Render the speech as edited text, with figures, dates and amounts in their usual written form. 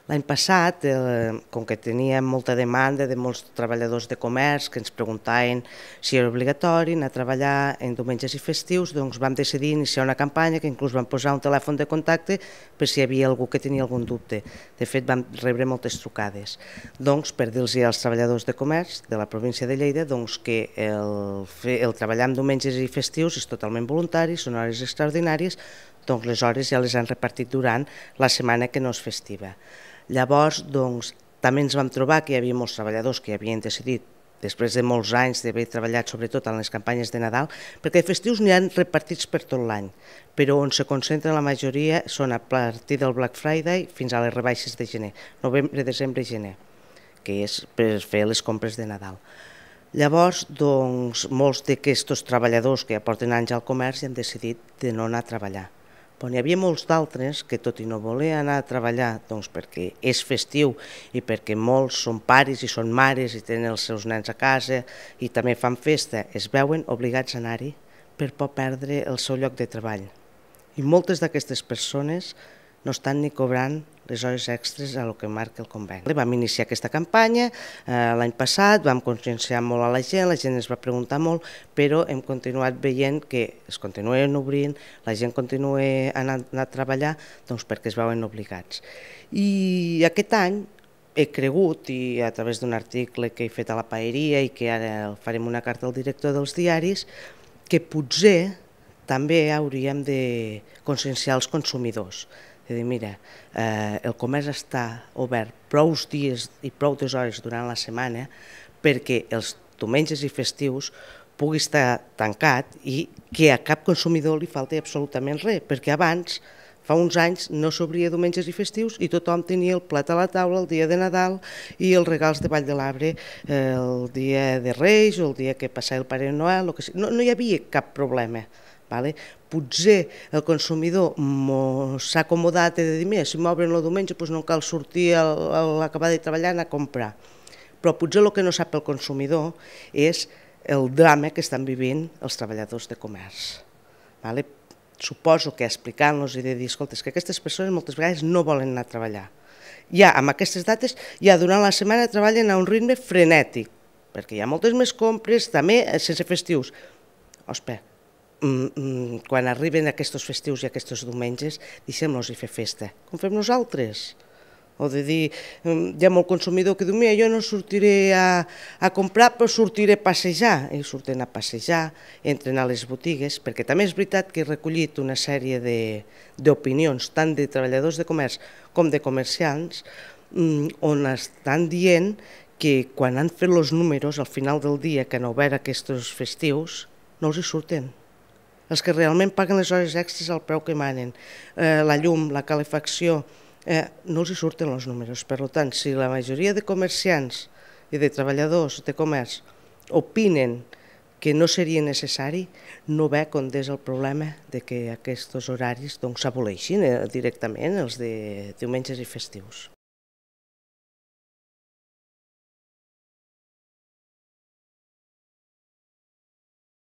L'any passat, com que teníem molta demanda de molts treballadors de comerç que ens preguntaven si era obligatori anar a treballar en diumenges i festius, doncs vam decidir iniciar una campanya que inclús vam posar un telèfon de contacte per si hi havia algú que tenia algun dubte. De fet, vam rebre moltes trucades. Doncs, per dir-los als treballadors de comerç de la província de Lleida doncs, que el treballar en diumenges i festius és totalment voluntari, són hores extraordinàries, doncs les hores ja les han repartit durant la setmana que no és festiva. Llavors, doncs, també ens vam trobar que hi havia molts treballadors que havien decidit, després de molts anys d'haver treballat sobretot en les campanyes de Nadal, perquè de festius n'hi ha repartits per tot l'any, però on se concentra la majoria són a partir del Black Friday fins a les rebaixes de gener, novembre, desembre i gener, que és per fer les compres de Nadal. Llavors, doncs, molts d'aquests treballadors que ja porten anys al comerç han decidit de no anar a treballar. Però n'hi havia molts d'altres que, tot i no voler anar a treballar, doncs perquè és festiu i perquè molts són pares i són mares i tenen els seus nens a casa i també fan festa, es veuen obligats a anar-hi per por perdre el seu lloc de treball. I moltes d'aquestes persones no estan ni cobrant les hores extres a lo que marca el conveni. Vam iniciar aquesta campanya l'any passat, vam conscienciar molt a la gent ens va preguntar molt, però hem continuat veient que es continuen obrint, la gent continua anant a treballar doncs perquè es veuen obligats. I aquest any he cregut, i a través d'un article que he fet a la Paeria i que ara farem una carta al director dels diaris, que potser també hauríem de conscienciar els consumidors. De dir, mira, el comerç està obert prou dies i prou hores durant la setmana perquè els diumenges i festius pugui estar tancat i que a cap consumidor li falti absolutament res, perquè abans, fa uns anys, no s'obria diumenges i festius i tothom tenia el plat a la taula el dia de Nadal i els regals de Vall de l'Arbre el dia de Reis o el dia que passava el Pare Noel, no hi havia cap problema. Potser el consumidor s'ha acomodat de dir, mira, si m'obren el diumenge no cal sortir a l'acabar de treballar a anar a comprar. Però potser el que no sap el consumidor és el drama que estan vivint els treballadors de comerç. Suposo que explicant-los i de dir, escolta, que aquestes persones moltes vegades no volen anar a treballar. Ja amb aquestes dates, ja durant la setmana treballen a un ritme frenètic, perquè hi ha moltes més compres, també sense festius. Ospa, quan arriben aquests festius i aquests diumenges, deixem-los fer festa, com fem nosaltres. O de dir, hi ha molt consumidor que diu, mira, jo no sortiré a comprar, però sortiré a passejar. I surten a passejar, entren a les botigues, perquè també és veritat que he recollit una sèrie d'opinions, tant de treballadors de comerç com de comerciants, on estan dient que quan han fet els números al final del dia que han obert aquests festius, no els hi surten. Els que realment paguen les hores extres al preu que manen, la llum, la calefacció, no els hi surten els números. Per tant, si la majoria de comerciants i de treballadors de comerç opinen que no seria necessari, no veig on és el problema que aquests horaris s'aboleixin directament, els de diumenges i festius.